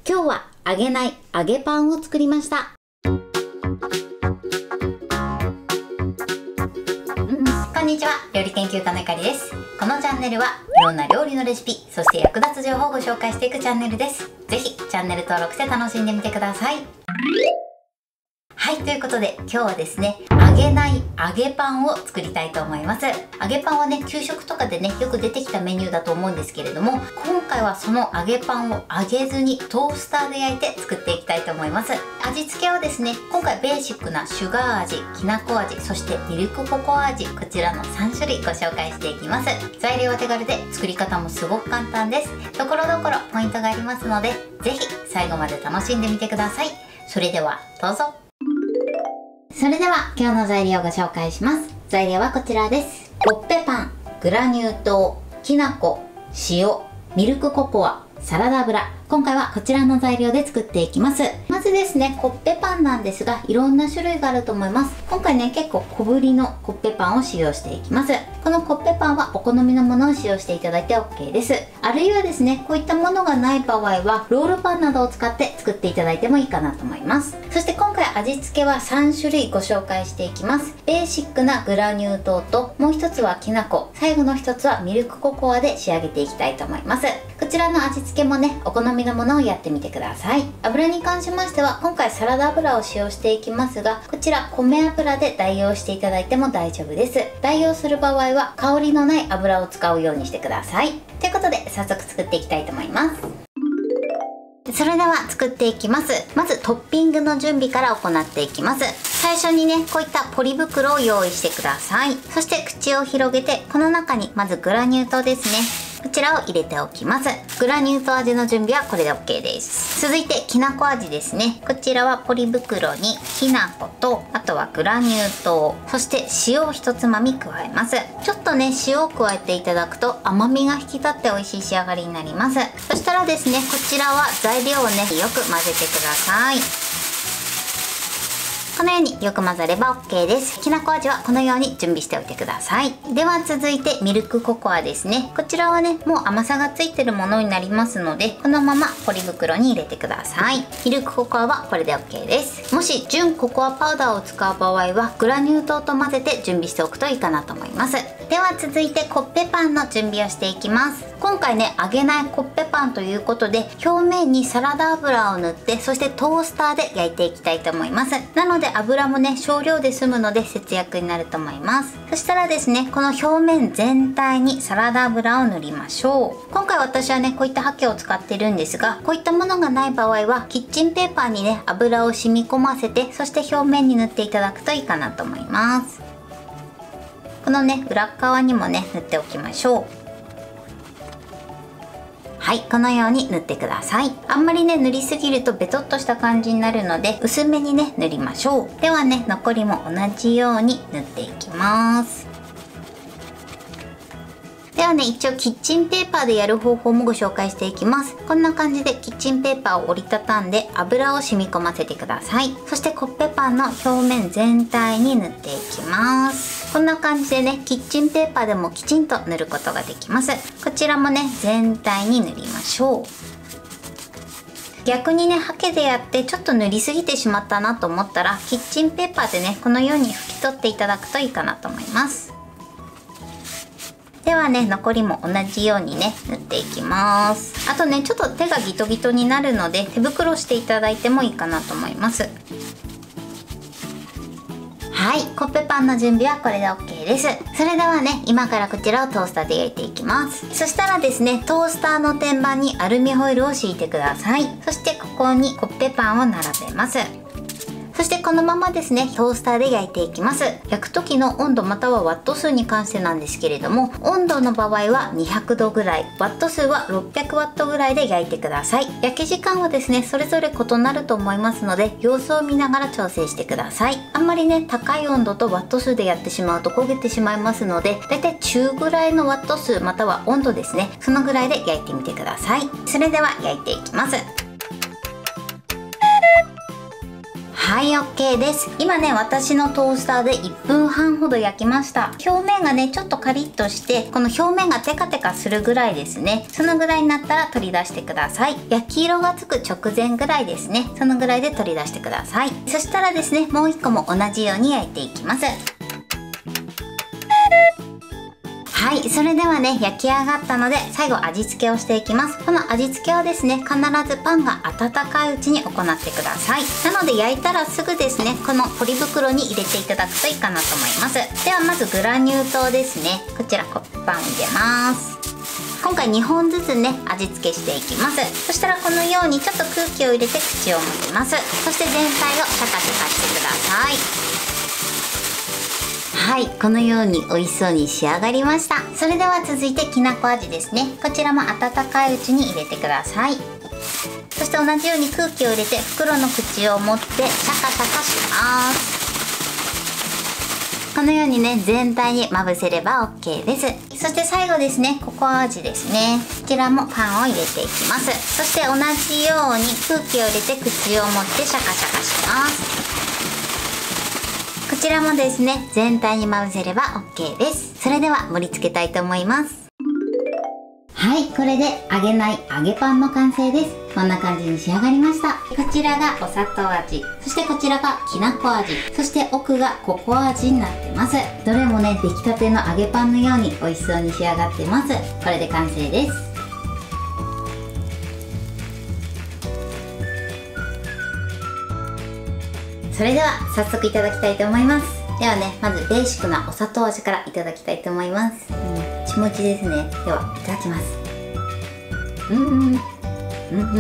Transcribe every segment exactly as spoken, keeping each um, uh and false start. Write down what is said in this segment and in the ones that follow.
今日は揚げない揚げパンを作りました。うん、こんにちは、料理研究家のゆかりです。このチャンネルはいろんな料理のレシピ、そして役立つ情報をご紹介していくチャンネルです。ぜひチャンネル登録して楽しんでみてください。はい、ということで今日はですね、揚げない揚げパンを作りたいと思います。揚げパンはね、給食とかでね、よく出てきたメニューだと思うんですけれども、今回はその揚げパンを揚げずにトースターで焼いて作っていきたいと思います。味付けはですね、今回ベーシックなシュガー味、きなこ味、そしてミルクココア味、こちらのさんしゅるいご紹介していきます。材料は手軽で作り方もすごく簡単です。ところどころポイントがありますので、ぜひ最後まで楽しんでみてください。それではどうぞ。それでは今日の材料をご紹介します。材料はこちらです。コッペパン、グラニュー糖、きな粉、塩、ミルクココア、サラダ油。今回はこちらの材料で作っていきます。まずですね、コッペパンなんですが、いろんな種類があると思います。今回ね、結構小ぶりのコッペパンを使用していきます。このコッペパンはお好みのものを使用していただいて オーケー です。あるいはですね、こういったものがない場合は、ロールパンなどを使って作っていただいてもいいかなと思います。そして今回味付けはさんしゅるいご紹介していきます。ベーシックなグラニュー糖と、もう一つはきな粉、最後の一つはミルクココアで仕上げていきたいと思います。こちらの味付けもね、お好みのものをやってみてください。油に関しましては、今回サラダ油を使用していきますが、こちら米油で代用していただいても大丈夫です。代用する場合は香りのない油を使うようにしてください。ということで早速作っていきたいと思います。それでは作っていきます。まずトッピングの準備から行っていきます。最初にね、こういったポリ袋を用意してください。そして口を広げて、この中にまずグラニュー糖ですね、こちらを入れておきます。グラニュー糖味の準備はこれで オーケー です。続いてきなこ味ですね。こちらはポリ袋にきな粉と、あとはグラニュー糖、そして塩を一つまみ加えます。ちょっとね、塩を加えていただくと甘みが引き立って美味しい仕上がりになります。そしたらですね、こちらは材料をね、よく混ぜてください。このようによく混ざれば オーケー です。きなこ味はこのように準備しておいてください。では続いてミルクココアですね。こちらはね、もう甘さがついてるものになりますので、このままポリ袋に入れてください。ミルクココアはこれで オーケー です。もし純ココアパウダーを使う場合は、グラニュー糖と混ぜて準備しておくといいかなと思います。では続いてコッペパンの準備をしていきます。今回ね、揚げないコッペパンということで、表面にサラダ油を塗って、そしてトースターで焼いていきたいと思います。なので油もね、少量で済むので節約になると思います。そしたらですね、この表面全体にサラダ油を塗りましょう。今回私はね、こういったハケを使ってるんですが、こういったものがない場合はキッチンペーパーにね、油を染み込ませて、そして表面に塗っていただくといいかなと思います。このね、裏側にもね、塗っておきましょう。はい、このように塗ってください。あんまりね、塗りすぎるとベトっとした感じになるので、薄めにね、塗りましょう。ではね、残りも同じように塗っていきます。ではね、一応キッチンペーパーでやる方法もご紹介していきます。こんな感じでキッチンペーパーを折りたたんで油を染み込ませてください。そしてコッペパンの表面全体に塗っていきます。こんな感じでね、キッチンペーパーでもきちんと塗ることができます。こちらもね、全体に塗りましょう。逆にね、ハケでやってちょっと塗りすぎてしまったなと思ったら、キッチンペーパーでね、このように拭き取っていただくといいかなと思います。ではね、残りも同じようにね、塗っていきます。あとね、ちょっと手がギトギトになるので、手袋していただいてもいいかなと思います。はい、コッペパンの準備はこれで オーケー です。それではね、今からこちらをトースターで焼いていきます。そしたらですね、トースターの天板にアルミホイルを敷いてください。そしてここにコッペパンを並べます。そしてこのままですね、トースターで焼いていきます。焼く時の温度またはワット数に関してなんですけれども、温度の場合はにひゃくどぐらい、ワット数はろっぴゃくワットぐらいで焼いてください。焼き時間はですね、それぞれ異なると思いますので、様子を見ながら調整してください。あんまりね、高い温度とワット数でやってしまうと焦げてしまいますので、だいたい中ぐらいのワット数または温度ですね、そのぐらいで焼いてみてください。それでは焼いていきます。 はい、 OK です。今ね、私のトースターでいっぷんはんほど焼きました。表面がねちょっとカリッとして、この表面がテカテカするぐらいですね。そのぐらいになったら取り出してください。焼き色がつく直前ぐらいですね。そのぐらいで取り出してください。そしたらですね、もういっこも同じように焼いていきます。はい、それではね、焼き上がったので最後味付けをしていきます。この味付けはですね、必ずパンが温かいうちに行ってください。なので焼いたらすぐですね、このポリ袋に入れていただくといいかなと思います。ではまずグラニュー糖ですね。こちらコッペパンを入れます。今回にほんずつね味付けしていきます。そしたらこのようにちょっと空気を入れて口を持ちます。そして全体をシャカシャカしてください。はい、このように美味しそうに仕上がりました。それでは続いてきなこ味ですね。こちらも温かいうちに入れてください。そして同じように空気を入れて袋の口を持ってシャカシャカします。このようにね全体にまぶせれば OK です。そして最後ですね、ココア味ですね。こちらもパンを入れていきます。そして同じように空気を入れて口を持ってシャカシャカします。こちらもですね全体にまぶせれば OK です。それでは盛り付けたいと思います。はい、これで揚げない揚げパンの完成です。こんな感じに仕上がりました。こちらがお砂糖味、そしてこちらがきなこ味、そして奥がココア味になってます。どれもね出来たての揚げパンのように美味しそうに仕上がってます。これで完成です。それでは早速いただきたいと思います。ではね、まずベーシックなお砂糖味からいただきたいと思います。もちもちですね。ではいただきます。うんうんうんうんうん、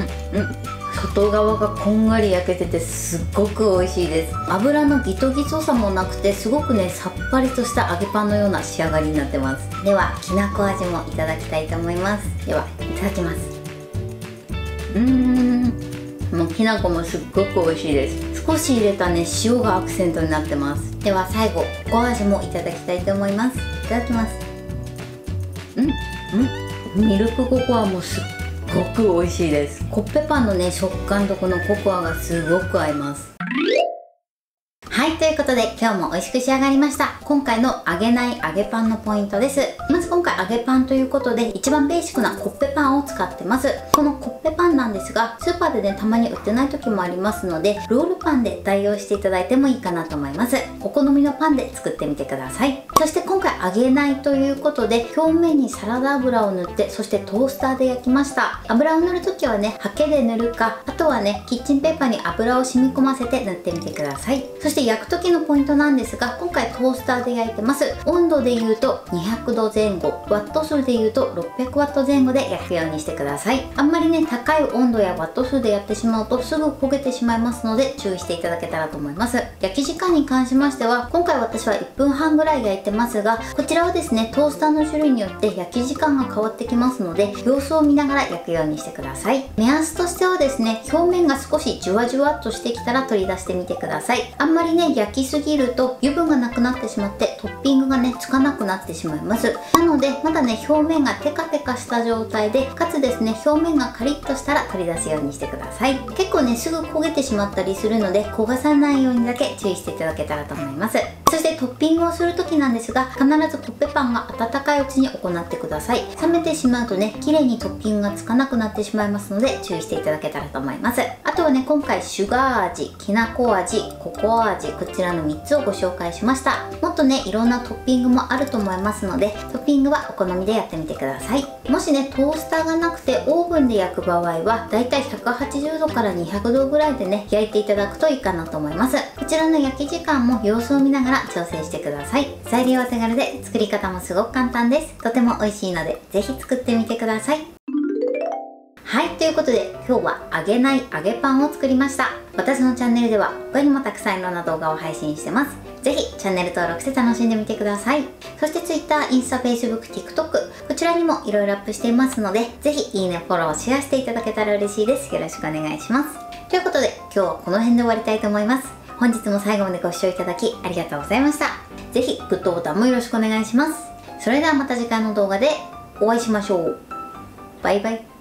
外側がこんがり焼けててすっごく美味しいです。油のギトギトさもなくて、すごくねさっぱりとした揚げパンのような仕上がりになってます。ではきなこ味もいただきたいと思います。ではいただきます。うーん、もうきなこもすっごく美味しいです。少し入れたね塩がアクセントになってます。では最後ココア味もいただきたいと思います。いただきます。うんうん、ミルクココアもすっごく美味しいです。コッペパンのね食感とこのココアがすごく合います。はい、ということで今日も美味しく仕上がりました。今回の揚げない揚げパンのポイントです。まず今回揚げパンということで一番ベーシックなコッペパンを使ってます。このコッペパンなんですが、スーパーでねたまに売ってない時もありますので、ロールパンで代用していただいてもいいかなと思います。お好みのパンで作ってみてください。そして今回揚げないということで、表面にサラダ油を塗って、そしてトースターで焼きました。油を塗る時はねハケで塗るか、あとはねキッチンペーパーに油を染み込ませて塗ってみてください。そして焼く時のポイントなんですが、今回トースターで焼いてます。温度で言うとにひゃくどぜん後、ワット数で言うとろっぴゃくワットぜん後で焼くようにしてください。あんまりね高い温度やワット数でやってしまうとすぐ焦げてしまいますので注意していただけたらと思います。焼き時間に関しましては、今回私はいっぷんはんぐらい焼いてますが、こちらはですねトースターの種類によって焼き時間が変わってきますので、様子を見ながら焼くようにしてください。目安としてはですね、表面が少しじゅわじゅわっとしてきたら取り出してみてください。あんまりね焼きすぎると油分がなくなってしまってトッピングがねつかなくなってしまいます。なのでまだね表面がテカテカした状態で、かつですね表面がカリッとしたら取り出すようにしてください。結構ねすぐ焦げてしまったりするので、焦がさないようにだけ注意していただけたらと思います。そしてトッピングをする時なんですが、必ずコッペパンが温かいうちに行ってください。冷めてしまうとね綺麗にトッピングがつかなくなってしまいますので注意していただけたらと思います。あとはね今回シュガー味、きなこ味、ココア味、こちらのみっつをご紹介しました。もっとねいろんなトッピングもあると思いますので、トッピングはお好みでやってみてください。もしねトースターがなくてオーブンで焼く場合は、だいたいひゃくはちじゅうどからにひゃくどぐらいでね焼いていただくといいかなと思います。こちらの焼き時間も様子を見ながら調整してください。材料は手軽で作り方もすごく簡単です。とても美味しいのでぜひ作ってみてください。はい、ということで今日は揚げない揚げパンを作りました。私のチャンネルでは他にもたくさんいろんな動画を配信してます。ぜひチャンネル登録して楽しんでみてください。そして Twitter、インスタ、Facebook、TikTok こちらにもいろいろアップしていますので、ぜひいいね、フォロー、シェアしていただけたら嬉しいです。よろしくお願いします。ということで今日はこの辺で終わりたいと思います。本日も最後までご視聴いただきありがとうございました。ぜひグッドボタンもよろしくお願いします。それではまた次回の動画でお会いしましょう。バイバイ。